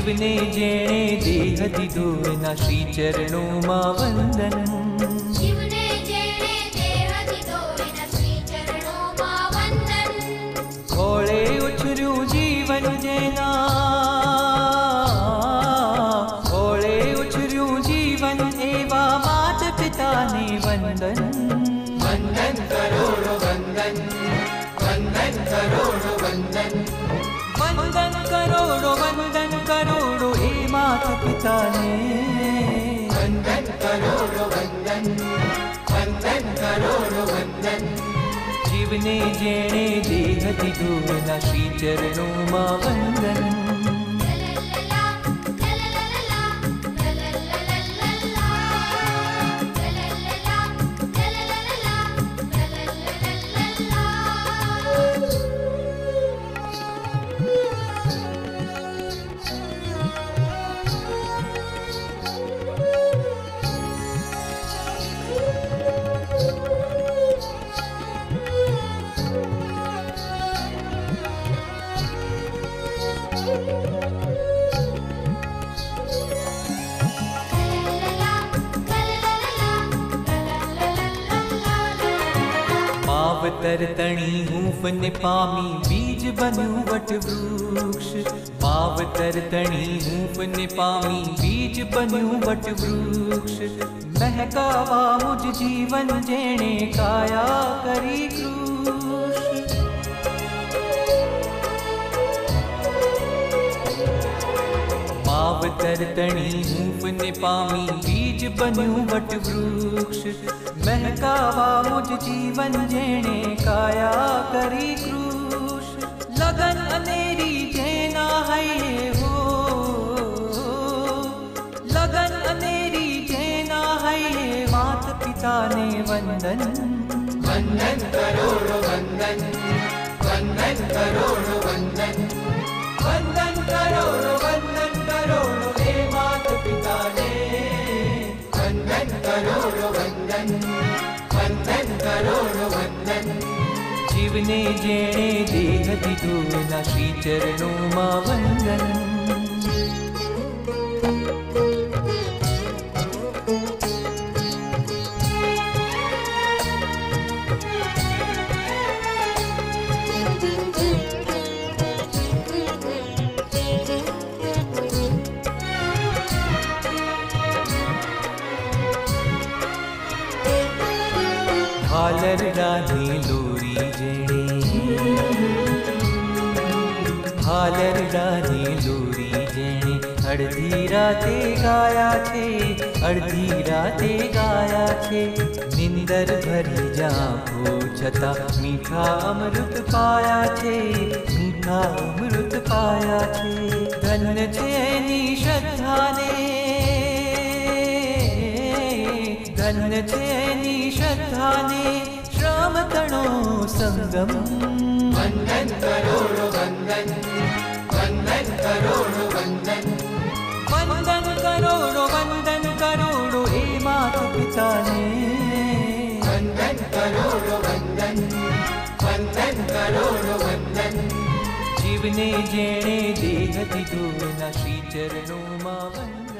જીવને જેણે દેહ દીધો એના શ્રી ચરણોમાં વંદન. જીવને જેણે દેહ દીધો એના શ્રી ચરણોમાં વંદન. ખોળે ઉછર્યું જીવન જેના, ખોળે ઉછર્યું જીવન એવા માત પિતાને વંદન. વંદન કરોડો વંદન, વંદન કરોડો વંદન, વંદન કરોડો વંદન કરોડો એ માત પિતાને. વંદન કરોડો વંદન, વંદન કરોડો વંદન. જીવને જેણે દેહ દીધો એના શ્રી ચરણોમાં વંદન. માવતર તણી હૂંફ ને પામી બીજ બન્યું વટવૃક્ષ. માવતર તણી હૂંફ ને પામી બીજ બન્યું વટવૃક્ષ. મહેકાવા મુજ જીવન જેણે કાયા કરી કૃષ. માવતર તણી હૂંફ ને પામી બીજ બન્યું વટવૃક્ષ. મહેકાવા મુજ જીવન જેણે કાયા કરી કૃષ. લગન અનેરી જેના હૈયે હો, લગન અનેરી જેના હૈયે માત પિતાને વંદન. વંદન કરોડો વંદન, વંદન કરોડો વંદન, વંદન કરોડો વંદન કરોડો એ માત પિતાને. વંદન કરોડો વંદન, વંદન કરોડો વંદન. જીવને જેણે દેહ દીધો એના શ્રી ચરણોમાં વંદન. હાલરડાની લોરી જેણે, હાલરડાની લોરી જેણે અડધી રાતે ગાયા છે, અડધી રાતે ગાયા છે. નિંદર ભરી જાંભો છતાં મીઠા અમૃત પાયા છે, મીઠા અમૃત પાયા છે. ધન્ય છે એની શ્રદ્ધાને, ધન્ય છે એની શ્રદ્ધાને શ્રમ તણો સંગમ. વંદન કરોડો વંદન, વંદન કરોડો વંદન, વંદન કરોડો વંદન કરોડો એ માત પિતાને. વંદન કરોડો વંદન, વંદન કરોડો વંદન. જીવને જેણે દેહ દીધો એના શ્રી ચરણોમાં વંદન.